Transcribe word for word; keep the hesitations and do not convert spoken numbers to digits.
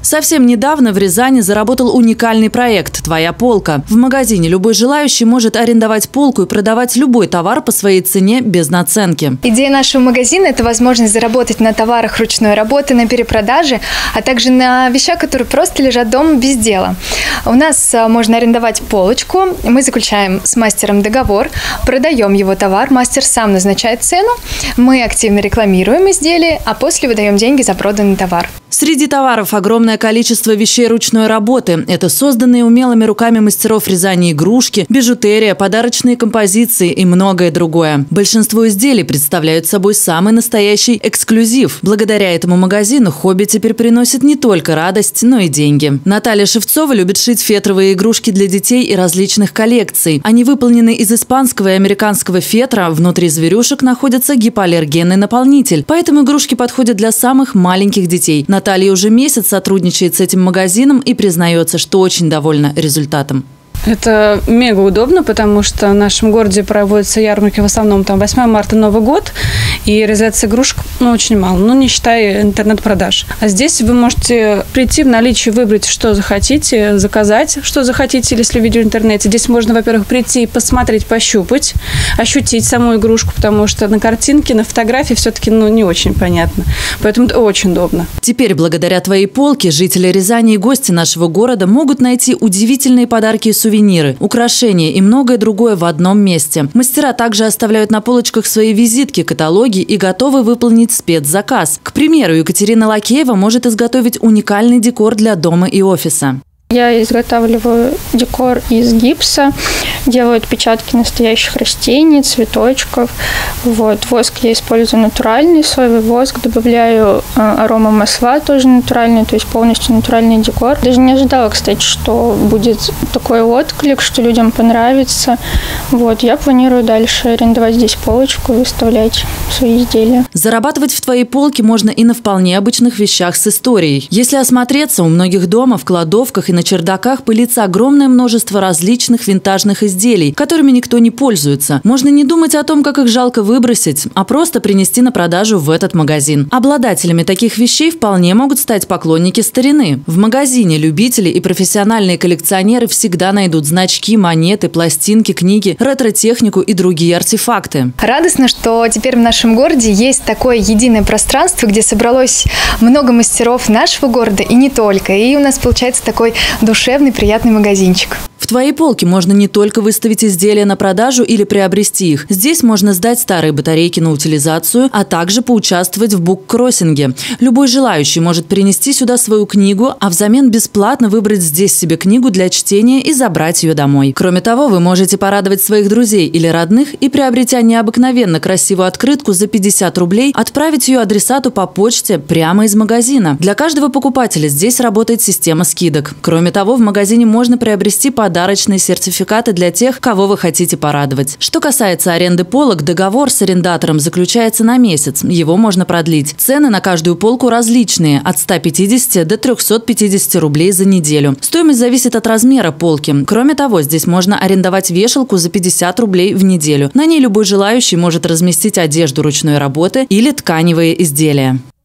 Совсем недавно в Рязани заработал уникальный проект «Твоя полка». В магазине любой желающий может арендовать полку и продавать любой товар по своей цене без наценки. Идея нашего магазина – это возможность заработать на товарах ручной работы, на перепродаже, а также на вещах, которые просто лежат дома без дела. У нас можно арендовать полочку, мы заключаем с мастером договор, продаем его товар, мастер сам назначает цену, мы активно рекламируем изделие, а после выдаем деньги за проданный товар. Среди товаров огромное количество вещей ручной работы. Это созданные умелыми руками мастеров Рязани игрушки, бижутерия, подарочные композиции и многое другое. Большинство изделий представляют собой самый настоящий эксклюзив. Благодаря этому магазину хобби теперь приносит не только радость, но и деньги. Наталья Шевцова любит шить фетровые игрушки для детей и различных коллекций. Они выполнены из испанского и американского фетра. Внутри зверюшек находится гипоаллергенный наполнитель, поэтому игрушки подходят для самых маленьких детей. Наталья уже месяц сотрудничает с этим магазином и признается, что очень довольна результатом. Это мега удобно, потому что в нашем городе проводятся ярмарки в основном там восьмое марта, Новый год, и реализация игрушек ну, очень мало, ну не считая интернет-продаж. А здесь вы можете прийти в наличие, выбрать, что захотите, заказать, что захотите, если видео в интернете. Здесь можно, во-первых, прийти и посмотреть, пощупать, ощутить саму игрушку, потому что на картинке, на фотографии все-таки ну, не очень понятно. Поэтому это очень удобно. Теперь, благодаря твоей полке, жители Рязани и гости нашего города могут найти удивительные подарки и сувениры, украшения и многое другое в одном месте. Мастера также оставляют на полочках свои визитки, каталоги и готовы выполнить спецзаказ. К примеру, Екатерина Лакеева может изготовить уникальный декор для дома и офиса. Я изготавливаю декор из гипса, делаю отпечатки настоящих растений, цветочков. Вот. Воск я использую натуральный, соевый воск, добавляю э, аромамасла, тоже натуральный, то есть полностью натуральный декор. Даже не ожидала, кстати, что будет такой отклик, что людям понравится. Вот. Я планирую дальше арендовать здесь полочку и выставлять свои изделия. Зарабатывать в твоей полке можно и на вполне обычных вещах с историей. Если осмотреться, у многих дома, в кладовках и на чердаках пылится огромное множество различных винтажных изделий, которыми никто не пользуется. Можно не думать о том, как их жалко выбросить, а просто принести на продажу в этот магазин. Обладателями таких вещей вполне могут стать поклонники старины. В магазине любители и профессиональные коллекционеры всегда найдут значки, монеты, пластинки, книги, ретро-технику и другие артефакты. Радостно, что теперь в нашем городе есть такое единое пространство, где собралось много мастеров нашего города и не только. И у нас получается такой душевный, приятный магазинчик. В твоей полке можно не только выставить изделия на продажу или приобрести их. Здесь можно сдать старые батарейки на утилизацию, а также поучаствовать в буккроссинге. Любой желающий может принести сюда свою книгу, а взамен бесплатно выбрать здесь себе книгу для чтения и забрать ее домой. Кроме того, вы можете порадовать своих друзей или родных и, приобретя необыкновенно красивую открытку за пятьдесят рублей, отправить ее адресату по почте прямо из магазина. Для каждого покупателя здесь работает система скидок. Кроме того, в магазине можно приобрести подарки, подарочные сертификаты для тех, кого вы хотите порадовать. Что касается аренды полок, договор с арендатором заключается на месяц. Его можно продлить. Цены на каждую полку различные – от ста пятидесяти до трёхсот пятидесяти рублей за неделю. Стоимость зависит от размера полки. Кроме того, здесь можно арендовать вешалку за пятьдесят рублей в неделю. На ней любой желающий может разместить одежду ручной работы или тканевые изделия.